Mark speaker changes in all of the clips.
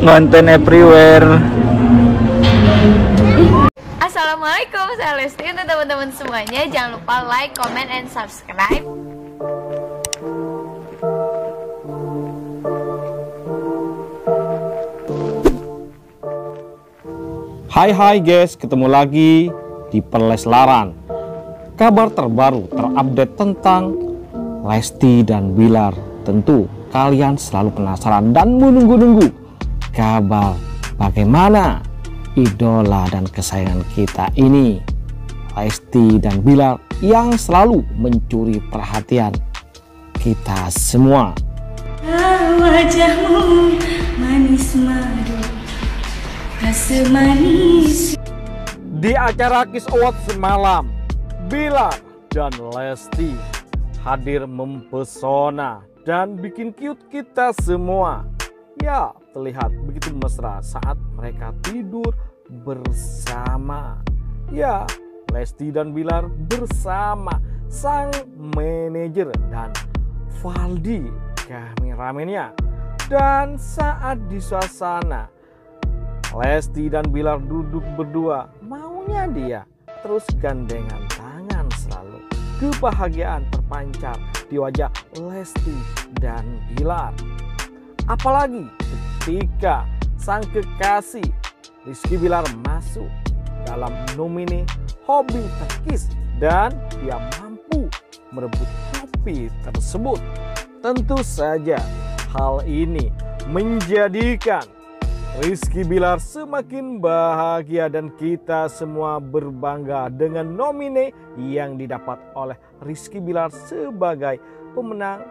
Speaker 1: ngonten everywhere.
Speaker 2: Assalamualaikum, saya Lesti. Untuk teman-teman semuanya, jangan lupa like, comment, and subscribe.
Speaker 1: Hai guys, ketemu lagi di Perleslaran. Kabar terbaru terupdate tentang Lesti dan Bilar. Tentu kalian selalu penasaran dan menunggu-nunggu kabar bagaimana idola dan kesayangan kita ini, Lesti dan Bilar, yang selalu mencuri perhatian kita semua.
Speaker 3: Wajahmu manis madu, rasa manis.
Speaker 1: Di acara Kiss Award semalam, Bilar dan Lesti hadir mempesona dan bikin cute kita semua. Ya, terlihat begitu mesra saat mereka tidur bersama. Ya, Lesti dan Bilar bersama sang manajer dan Valdi kameramennya. Dan saat di suasana Lesti dan Bilar duduk berdua, maunya dia terus gandengan tangan selalu. Kebahagiaan terpancar di wajah Lesti dan Bilar. Apalagi ketika sang kekasih Rizky Bilar masuk dalam nomine hobi terkis dan dia mampu merebut hobi tersebut. Tentu saja hal ini menjadikan Rizky Bilar semakin bahagia dan kita semua berbangga dengan nomine yang didapat oleh Rizky Bilar sebagai pemenang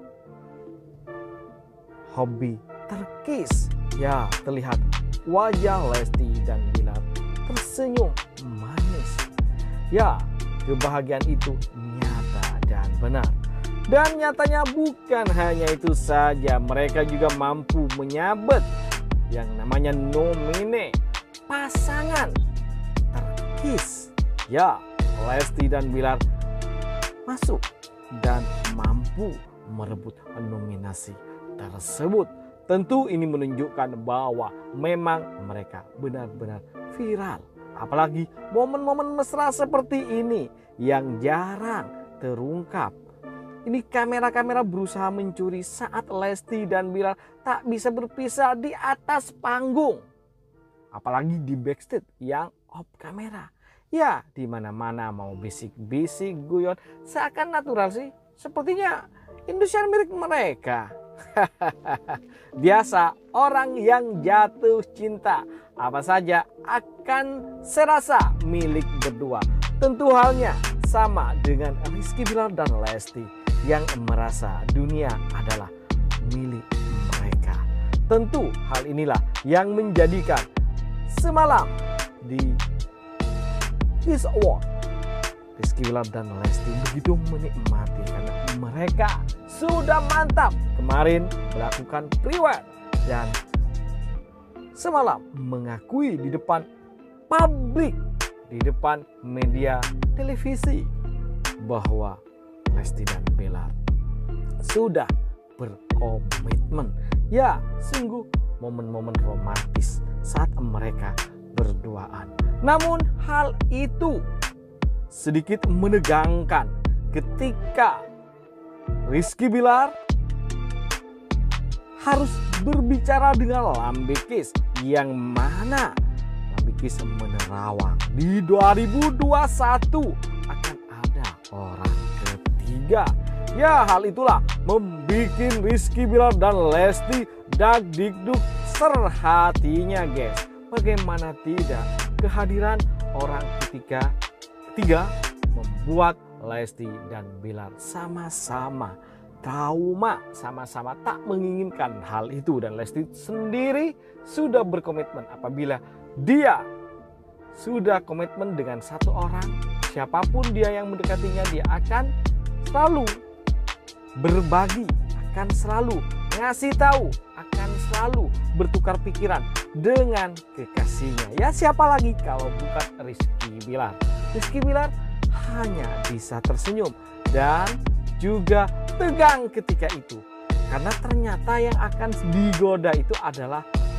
Speaker 1: hobi terkis. Ya, terlihat wajah Lesti dan Bilar tersenyum manis. Ya, kebahagiaan itu nyata dan benar. Dan nyatanya bukan hanya itu saja, mereka juga mampu menyabet yang namanya nomine pasangan terkis. Ya, Lesti dan Bilar masuk dan mampu merebut nominasi tersebut. Tentu ini menunjukkan bahwa memang mereka benar-benar viral. Apalagi momen-momen mesra seperti ini yang jarang terungkap. Ini kamera-kamera berusaha mencuri saat Lesti dan Bilar tak bisa berpisah di atas panggung. Apalagi di backstage yang off kamera. Ya, di mana-mana mau bisik-bisik, guyon, seakan natural sih. Sepertinya Indosiar milik mereka. Biasa, orang yang jatuh cinta apa saja akan serasa milik berdua. Tentu halnya sama dengan Rizky Bilar dan Lesti yang merasa dunia adalah milik mereka. Tentu hal inilah yang menjadikan semalam di Kiss Award Rizky Bilar dan Lesti begitu menikmati karena mereka sudah mantap kemarin melakukan pre-wed dan semalam mengakui di depan publik, di depan media televisi bahwa Lesti dan Bilar sudah berkomitmen. Ya, sungguh momen-momen romantis saat mereka berduaan. Namun hal itu sedikit menegangkan ketika Rizky Bilar harus berbicara dengan Lambikis, yang mana Lambikis menerawang di 2021 akan ada orang ketiga. Ya, hal itulah membuat Rizky Bilar dan Lesti dag-digdug serhatinya, guys. Bagaimana tidak, kehadiran orang ketiga membuat Lesti dan Bilar sama-sama trauma, sama-sama tak menginginkan hal itu. Dan Lesti sendiri sudah berkomitmen apabila dia sudah komitmen dengan satu orang, siapapun dia yang mendekatinya, dia akan selalu berbagi, akan selalu ngasih tahu, akan selalu bertukar pikiran dengan kekasihnya. Ya, siapa lagi kalau bukan Rizky Bilar. Rizky Bilar hanya bisa tersenyum dan juga tegang ketika itu, karena ternyata yang akan digoda itu adalah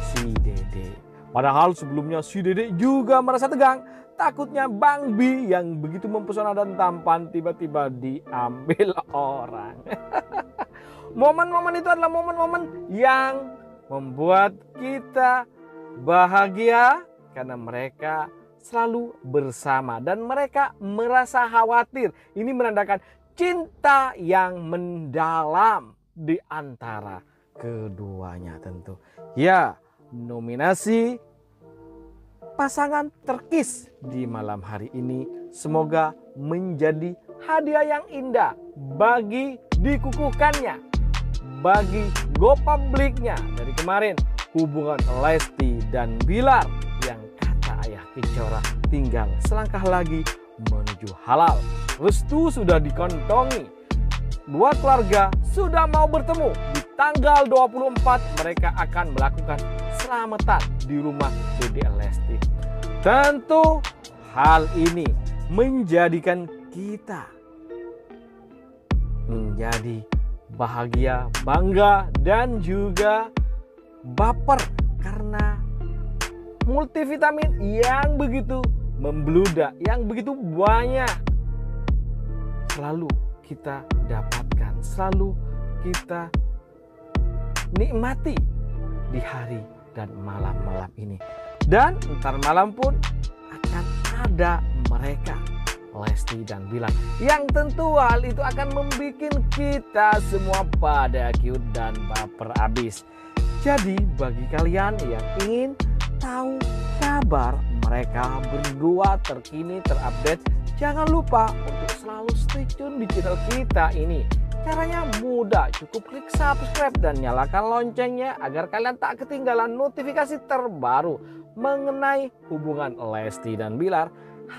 Speaker 1: si Dede. Padahal sebelumnya si Dede juga merasa tegang. Takutnya Bang Bi yang begitu mempesona dan tampan tiba-tiba diambil orang. Momen-momen itu adalah momen-momen yang membuat kita bahagia karena mereka selalu bersama dan mereka merasa khawatir. Ini menandakan cinta yang mendalam di antara keduanya tentu. Ya, nominasi pasangan terkis di malam hari ini semoga menjadi hadiah yang indah bagi dikukuhkannya, bagi go publiknya dari kemarin hubungan Lesti dan Bilar yang kata Ayah Kejora tinggal selangkah lagi menuju halal. Restu sudah dikantongi. Dua keluarga sudah mau bertemu. Di tanggal 24 mereka akan melakukan selamatan di rumah Dede Lesti. Tentu hal ini menjadikan kita menjadi bahagia, bangga dan juga baper karena multivitamin yang begitu membludak, yang begitu banyak selalu kita dapatkan, selalu kita nikmati di hari dan malam-malam ini. Dan ntar malam pun akan ada mereka, Lesti dan Bilar, yang tentu hal itu akan membuat kita semua pada cute dan baper abis. Jadi bagi kalian yang ingin tahu kabar mereka berdua terkini terupdate, jangan lupa untuk selalu stay tune di channel kita ini. Caranya mudah, cukup klik subscribe dan nyalakan loncengnya agar kalian tak ketinggalan notifikasi terbaru mengenai hubungan Lesti dan Bilar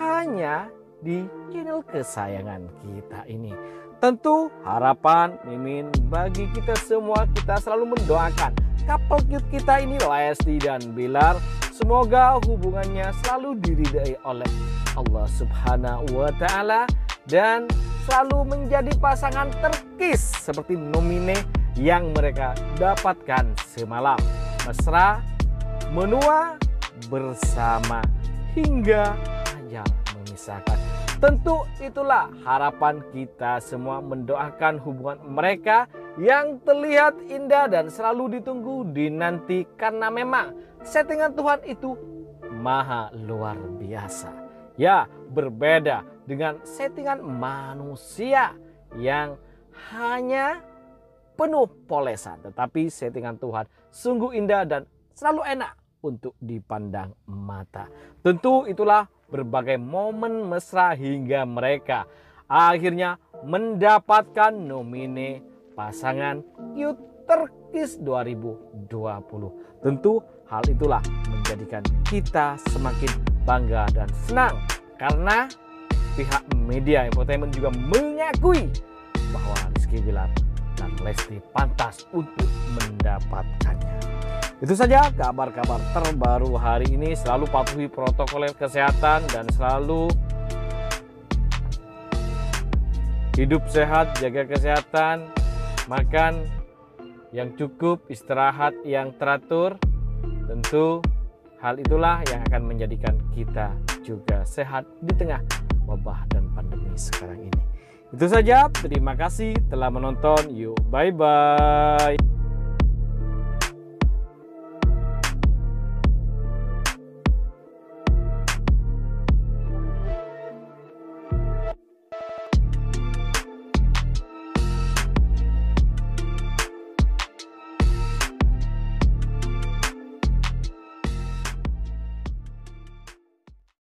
Speaker 1: hanya di channel kesayangan kita ini. Tentu harapan Mimin bagi kita semua, kita selalu mendoakan couple cute kita ini Lesti dan Bilar, semoga hubungannya selalu diridai oleh Allah Subhanahu wa Ta'ala dan selalu menjadi pasangan terkis seperti nomine yang mereka dapatkan semalam. Mesra, menua, bersama hingga ajal memisahkan. Tentu itulah harapan kita semua, mendoakan hubungan mereka yang terlihat indah dan selalu ditunggu dinanti karena memang settingan Tuhan itu maha luar biasa. Ya, berbeda dengan settingan manusia yang hanya penuh polesan. Tetapi settingan Tuhan sungguh indah dan selalu enak untuk dipandang mata. Tentu itulah berbagai momen mesra hingga mereka akhirnya mendapatkan nomine pasangan cute terkis 2020. Tentu hal itulah menjadikan kita semakin bangga dan senang karena pihak media infotainment juga mengakui bahwa Rizky Bilar dan Lesti pantas untuk mendapatkannya. Itu saja kabar-kabar terbaru hari ini. Selalu patuhi protokol kesehatan dan selalu hidup sehat, jaga kesehatan, makan yang cukup, istirahat yang teratur. Tentu hal itulah yang akan menjadikan kita juga sehat di tengah wabah dan pandemi sekarang ini. Itu saja, terima kasih telah menonton. Yuk, bye-bye.